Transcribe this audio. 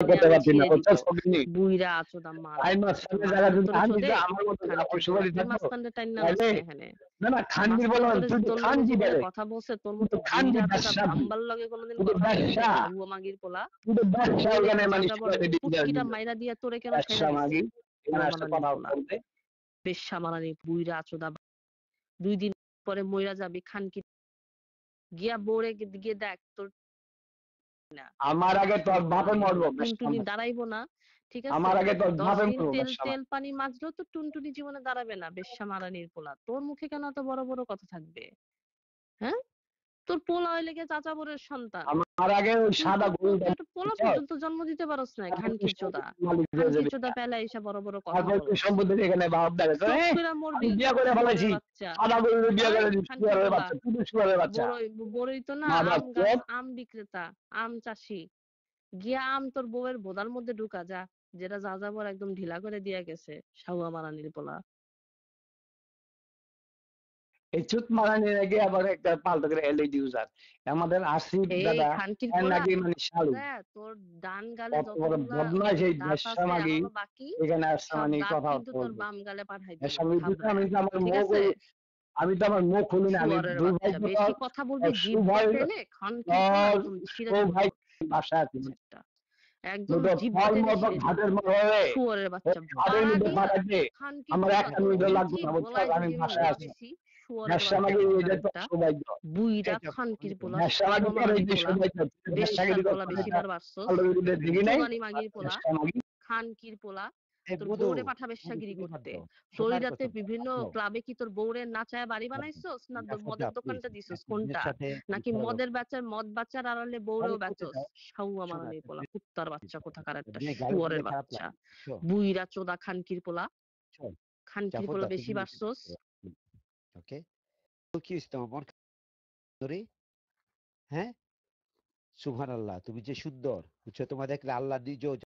তোরে করতে আমি পারছি না, ছেড়ে দিব। বুঝছস ফকিন্নি? বুইড়া আচোদা মাল। আই মাঝখানে মাল জায়গা যদি তোরে আমি চোদে যদি আমার মতো খানকির পোলা। অপসবাড়ি তুই থাকতো, মাঝখানটা টাইন্না লাস তাহলে কে এখানে? না, না, খানগির মাঝখান বললাম, করে তুই যদি তো তোর খান লগে কি জীবনে রে? কথা বলছে, তোর তুই মতো তো খান কি বুইড়া চোদা ব্যবসা? বাম্বার লগে কোনোদিন তুই তো কথা বলছে? ব্যবসা, হাউয়া মাগির পোলা। তুই তো তোর ব্যবসা বউরে ওখানে তো মানে যাযাবর পুচকিটা মাইরা দিয়া তোরে কেন ছাইড়া ব্যবসা দিছে? মাগি এখানে হাউয়া আসছে মারানির কথা পোলা। বলতে। বেশ্যা মারানি বুইড়া আচোদা। 2 দিন পরে মইরা যাবি খানকি গিয়া বউরে গিয়ে দেখ তোর না। আমার আগে তোর হাউয়া বাপে মারানির মরবো পোলা। ব্যবসা টুনটুনি মাগি। দাঁড়াইবো না। ঠিক আছে? আমার আগে তোর 10 বাপে দিন মরবো তেল ব্যবসা তেল মাগি। পানি মাজলেও তো টুনটুনি জীবনে দাঁড়াবে না। বেশ্যা মারানির পোলা। তোর মুখে কেন এত বড় বড় কথা থাকবে? হ্যাঁ? তোর পোলা হইলে গিয়ে চাচাবরের সন্তান। আমার আগে ওই তুই সাদা তো গরুটা একটা পোলা বুঝছস? পর্যন্ত জন্ম দিতে পারস নাই তারপর তুই খানকির চোদা। সম্পত্তির মালিক হয়ে খানকির যাবি। চোদা পেলা এসে বড় বড় কথা তারপর তুই বলস। সম্পত্তির এখানে ভাব দেবে তো, শোক এই কইরা আমি মরবি বিয়ে করে শুয়োরের ফেলাইছি, বাচ্চা। সাদা গরুরে বিয়ে ওই করে দিচ্ছি, খানকির শুয়ারের পোলা। বাচ্চা, তুই তো শুয়ারের বাচ্চা। বড়ই তো না মাদার আম গাছ চোদ। আম বিক্রেতা, আম চাষি। গিয়া আম তোর বউয়ের বোদার মধ্যে ঢুকা যা। যেটা যাযাবর একদম ঢিলা করে দিয়া গেছে। সাহুয়া মারানির পোলা। এই চুত মারানি নাকি আবার একটা পাল্টা করে এলইডি ইউজার। আমাদের আসিফ এই দাদা খানকির এর পোলা নাকি মানে শালু তোর ডান গালে কত বড় যতগুলা বদমাইশ এই দাঁত ব্যবসা আছে মাগি এখনো বাকি এখানে আসছে সব মানে দাঁত কথা কিন্তু তোর বলবে। বাম গালে পাঠাই এর দিব সঙ্গে আমি থাবড়ায়া। তো আমার ঠিক মুখ আছে? আমি তো আমার মুখ খুলি না, আমি শুয়ারের দুই ভাই বাচ্চা তো বেশি কথা বলবি জিব্বা সুভাই টেনে খানকির পোলা একদম ছিঁড়ে দিব ভাই তোর বাসা আছে একটা একদম দুটো জিব্বা ফল টেনে মতো ছিঁড়ে দিব ঘাটের মধ্যে শুয়ারের বাচ্চা ছাদের ভাড়া মধ্যে দিয়া পাঠাতে খানকির আমার পোলা একটা তোর মিনিটও লাগবে উঠি না, বুঝছো? গলায় আমি যদি আমি বাসায় উড়াই আছি। দিছি শুয়ারের ব্যবসা বাচ্চা মাগি এই কোথাকার যে তো একটা সৌভাগ্য। বুইড়া খানকির পোলা ব্যবসা মাগি সাহুয়া তোর এই মারানির যে পোলা সৌভাগ্য, বেশ্যার ব্যবসাগিরি গলা করতে বেশি এটা বার বাড়ছস আলুগুলিতে দেখি নাই। চোদানি মাগির পোলা ব্যবসা মাগি খানকির পোলা এই তোর মধু, বউরে পাঠা বেশ্যাগিরি তুমি বাদ করতে দাও। খোদার ফ্লোরিডাতে কসম, বিভিন্ন বাদ দাও, ক্লাবে কি তোর বউরে নাচায় বাড়ি বাদ দাও। বানাইছস না জাফর মদের প্লিজ, দোকানটা দিছস মেয়ের কোনটা সাথে নাকি মদের মদ বাচ্চার আড়ালে আরে বউরেও কোথায় বেচস যাও? সাহুয়া শোনো মারানির একটা পোলা জিনিস কুত্তার বাচ্চা কোথাকার একটা মেয়ে গালি দিলে শুয়োরের খারাপ বাচ্চা লাগে। শোন, বুইরা চোদা খানকির পোলা শোন, খানকির জাফর পোলা দা বেশি তুমি বাড়ছস ওকে? তো কি হইছে তোমার মন ধরে? হ্যাঁ? সুবহানাল্লাহ, তুমি যে সুন্দর, বুঝছো? তোমার দেখলে আল্লাহ নিজেও